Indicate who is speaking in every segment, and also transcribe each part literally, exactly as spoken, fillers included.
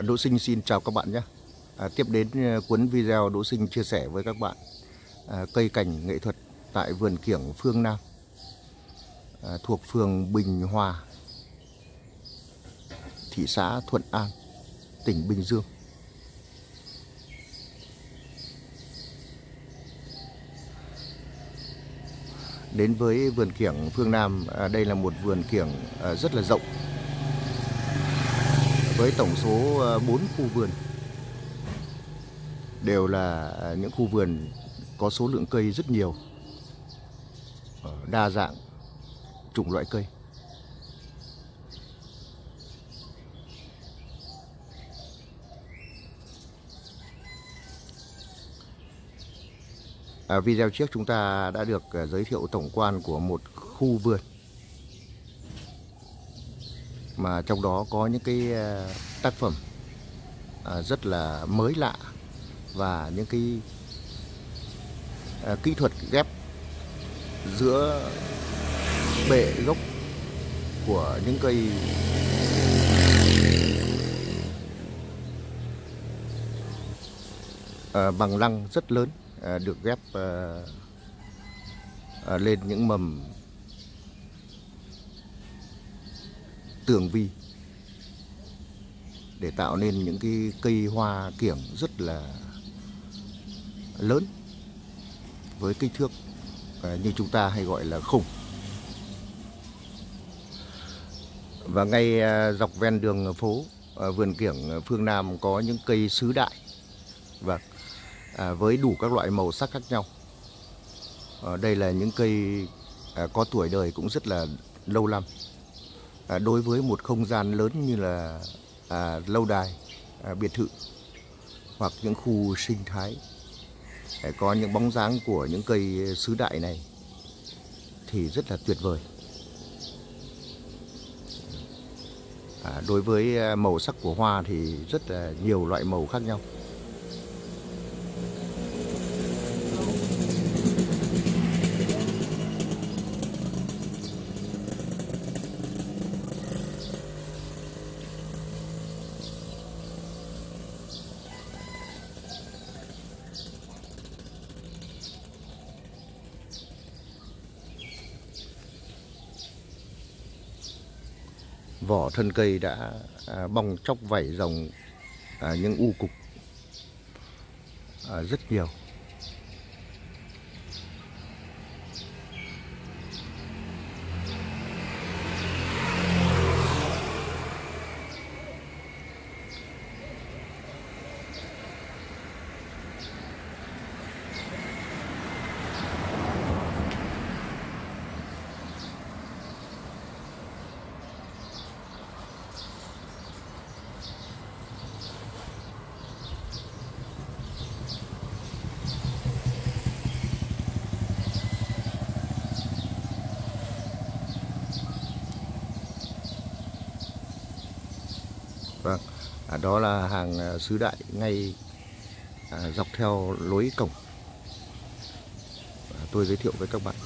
Speaker 1: Đỗ Sinh xin chào các bạn nhé. À, tiếp đến cuốn video Đỗ Sinh chia sẻ với các bạn à, cây cảnh nghệ thuật tại vườn kiểng Phương Nam, à, thuộc phường Bình Hòa, thị xã Thuận An, tỉnh Bình Dương. Đến với vườn kiểng Phương Nam, à, đây là một vườn kiểng à, rất là rộng, với tổng số bốn khu vườn, đều là những khu vườn có số lượng cây rất nhiều, đa dạng chủng loại cây. À, video trước chúng ta đã được giới thiệu tổng quan của một khu vườn, mà trong đó có những cái tác phẩm rất là mới lạ và những cái kỹ thuật ghép giữa bệ gốc của những cây bằng lăng rất lớn, được ghép lên những mầm tường vi để tạo nên những cái cây hoa kiểng rất là lớn, với kích thước như chúng ta hay gọi là khủng. Và ngay dọc ven đường phố vườn kiểng Phương Nam có những cây sứ đại, và à, với đủ các loại màu sắc khác nhau. À, đây là những cây à, có tuổi đời cũng rất là lâu năm. À, đối với một không gian lớn như là à, lâu đài, à, biệt thự hoặc những khu sinh thái, để có những bóng dáng của những cây sứ đại này thì rất là tuyệt vời. À, đối với màu sắc của hoa thì rất là nhiều loại màu khác nhau. Vỏ thân cây đã à, bong tróc vảy rồng, à, những u cục à, rất nhiều. Vâng, à, đó là hàng sứ đại ngay à, dọc theo lối cổng à, tôi giới thiệu với các bạn.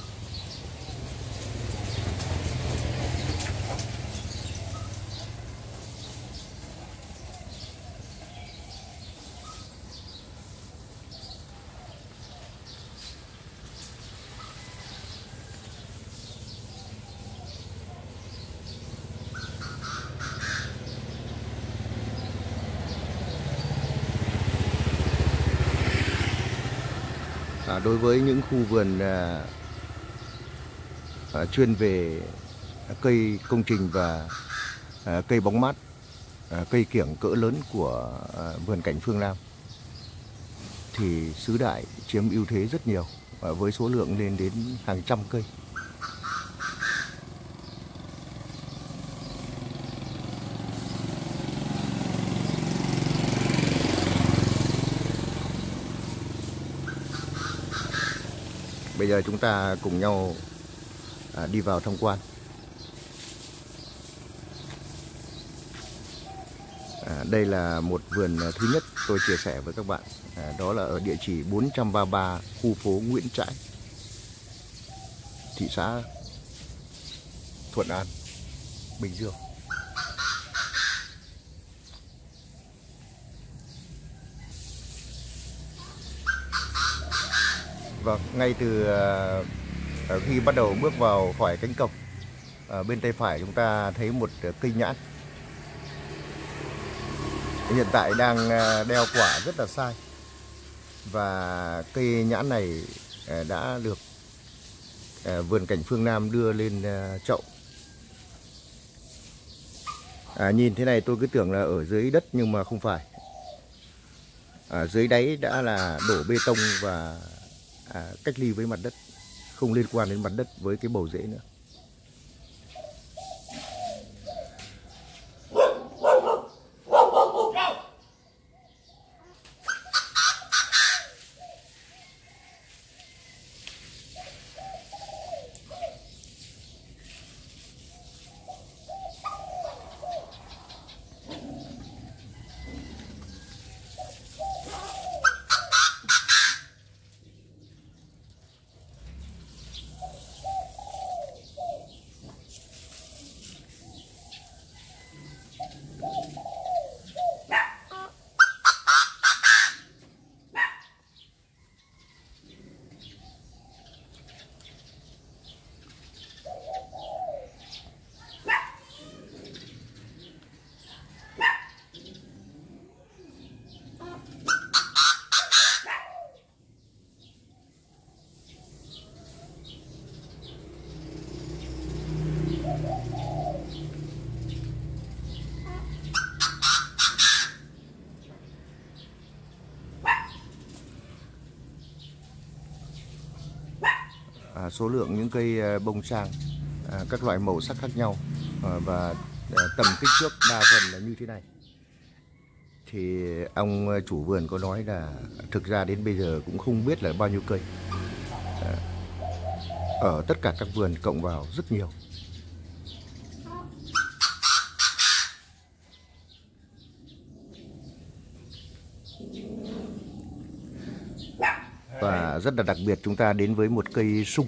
Speaker 1: À, đối với những khu vườn à, à, chuyên về cây công trình và à, cây bóng mát, à, cây kiểng cỡ lớn của à, vườn cảnh Phương Nam, thì sứ đại chiếm ưu thế rất nhiều, à, với số lượng lên đến hàng trăm cây. Bây giờ chúng ta cùng nhau à, đi vào tham quan. À, đây là một vườn thứ nhất tôi chia sẻ với các bạn. À, đó là ở địa chỉ bốn trăm ba mươi ba khu phố Nguyễn Trãi, thị xã Thuận An, Bình Dương. Vâng, ngay từ ờ, ờ, khi bắt đầu bước vào khỏi cánh cổng, ở bên tay phải chúng ta thấy một ờ, cây nhãn. Hiện tại đang ờ, đeo quả rất là sai. Và cây nhãn này ờ, đã được ờ, vườn cảnh Phương Nam đưa lên ờ, chậu. À, nhìn thế này tôi cứ tưởng là ở dưới đất nhưng mà không phải. À, dưới đáy đã là đổ bê tông và à, cách ly với mặt đất, không liên quan đến mặt đất với cái bầu rễ nữa. À, số lượng những cây bông sang à, các loại màu sắc khác nhau à, và à, tầm kích thước đa phần là như thế này. Thì ông chủ vườn có nói là thực ra đến bây giờ cũng không biết là bao nhiêu cây. À, ở tất cả các vườn cộng vào rất nhiều. Và rất là đặc biệt, chúng ta đến với một cây sung.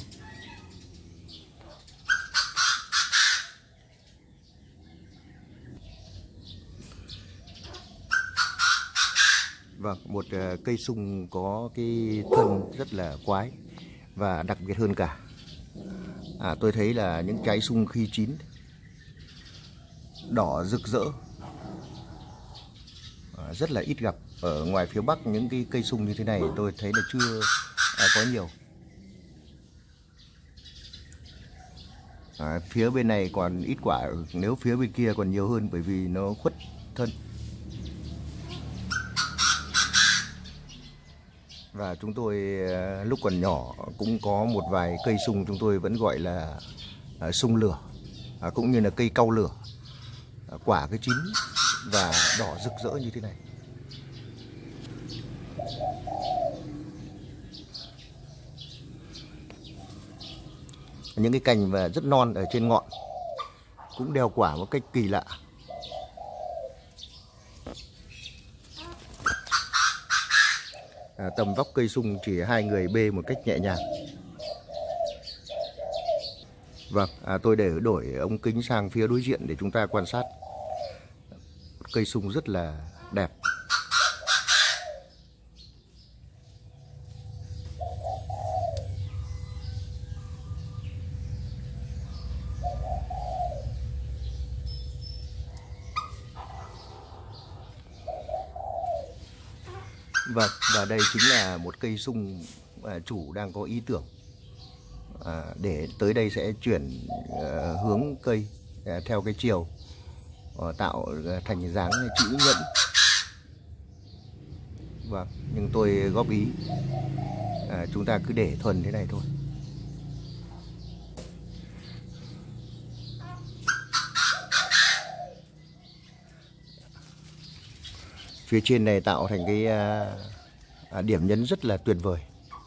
Speaker 1: Vâng, một cây sung có cái thân rất là quái. Và đặc biệt hơn cả, à, tôi thấy là những trái sung khi chín đỏ rực rỡ, à, rất là ít gặp. Ở ngoài phía Bắc những cái cây sung như thế này tôi thấy là chưa à, có nhiều. À, phía bên này còn ít quả, nếu phía bên kia còn nhiều hơn bởi vì nó khuất thân. Và chúng tôi lúc còn nhỏ cũng có một vài cây sung chúng tôi vẫn gọi là à, sung lửa, à, cũng như là cây cau lửa. À, quả cứ chín và đỏ rực rỡ như thế này. Những cái cành và rất non ở trên ngọn cũng đeo quả một cách kỳ lạ. À, tầm vóc cây sung chỉ hai người bê một cách nhẹ nhàng. Vâng, à, tôi để đổi ống kính sang phía đối diện để chúng ta quan sát. Cây sung rất là đẹp. Vâng, và đây chính là một cây sung à, chủ đang có ý tưởng à, để tới đây sẽ chuyển à, hướng cây à, theo cái chiều à, tạo thành dáng chữ nhẫn. Vâng, nhưng tôi góp ý à, chúng ta cứ để thuần thế này thôi. Phía trên này tạo thành cái à, à, điểm nhấn rất là tuyệt vời.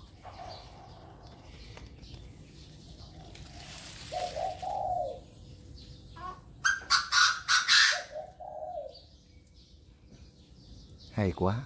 Speaker 1: Hay quá.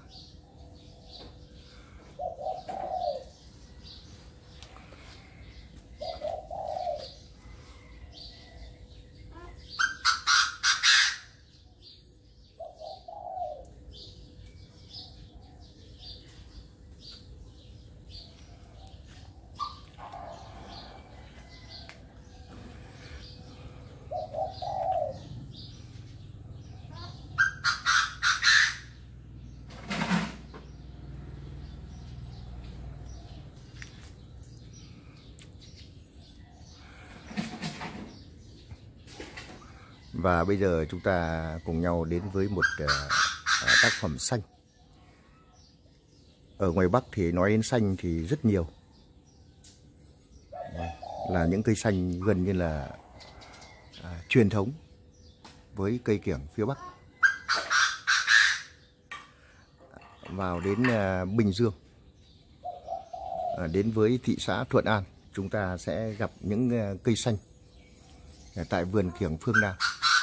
Speaker 1: Và bây giờ chúng ta cùng nhau đến với một uh, tác phẩm xanh. Ở ngoài Bắc thì nói đến xanh thì rất nhiều, là những cây xanh gần như là à, truyền thống với cây kiểng phía Bắc. Vào đến à, Bình Dương, à, đến với thị xã Thuận An, chúng ta sẽ gặp những à, cây xanh à, tại vườn kiểng Phương Nam.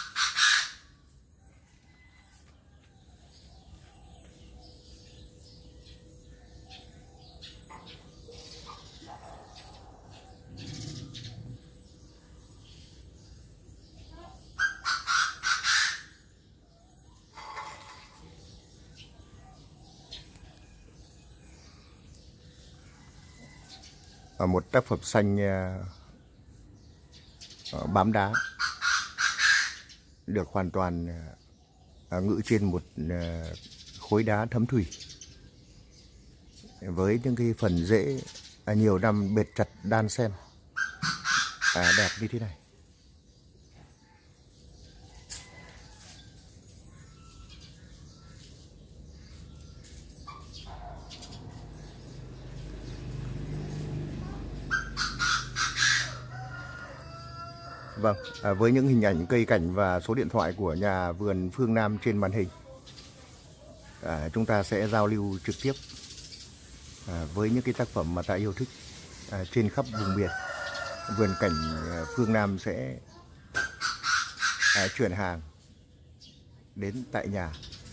Speaker 1: Một tác phẩm xanh uh, bám đá, được hoàn toàn uh, ngự trên một uh, khối đá thấm thủy, với những cái phần rễ uh, nhiều năm bệt chặt đan xen uh, đẹp như thế này. Vâng, à, với những hình ảnh cây cảnh và số điện thoại của nhà vườn Phương Nam trên màn hình, à, chúng ta sẽ giao lưu trực tiếp à, với những cái tác phẩm mà ta yêu thích à, trên khắp vùng miền. Vườn cảnh à, Phương Nam sẽ à, chuyển hàng đến tại nhà.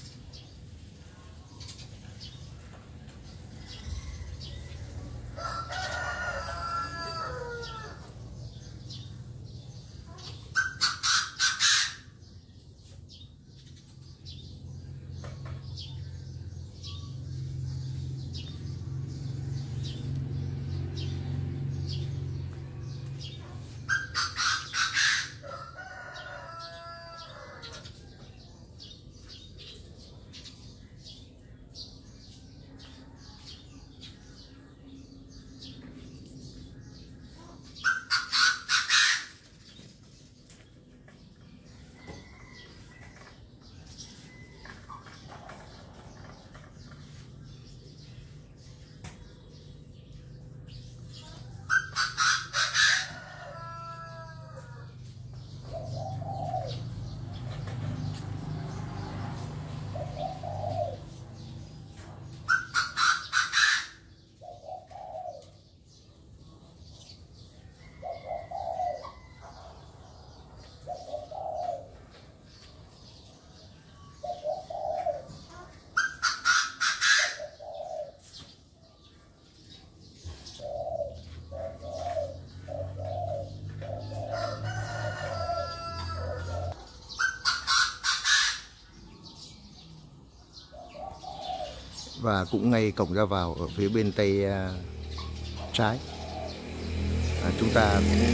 Speaker 1: Và cũng ngay cổng ra vào ở phía bên tay uh, trái, à, chúng ta cũng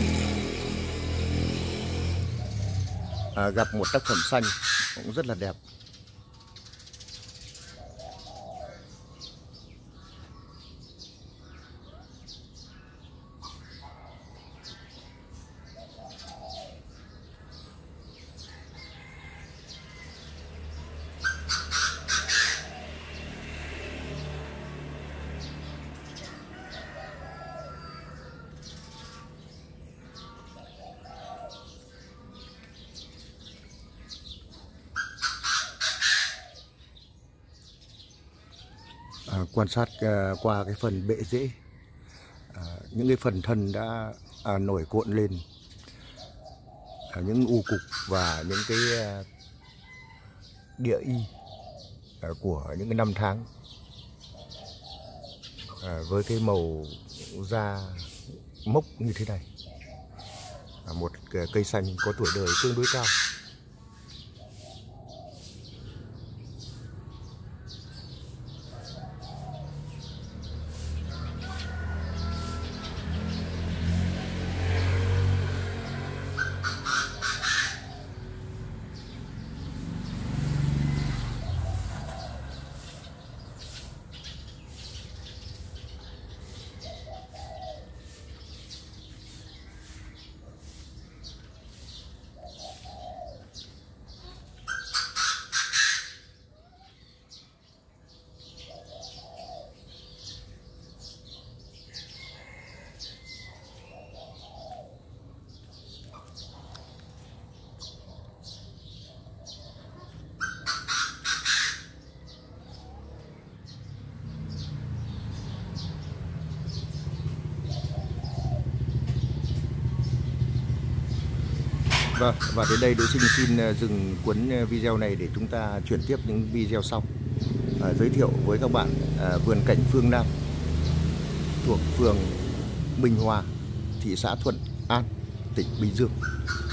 Speaker 1: à, gặp một tác phẩm xanh cũng rất là đẹp. À, quan sát à, qua cái phần bệ rễ, à, những cái phần thân đã à, nổi cuộn lên, à, những u cục và những cái à, địa y à, của những cái năm tháng, à, với cái màu da mốc như thế này. À, một cây xanh có tuổi đời tương đối cao. Vâng, và đến đây Đỗ Sinh xin dừng cuốn video này để chúng ta chuyển tiếp những video sau. À, giới thiệu với các bạn à, vườn cảnh Phương Nam thuộc phường Bình Hòa, thị xã Thuận An, tỉnh Bình Dương.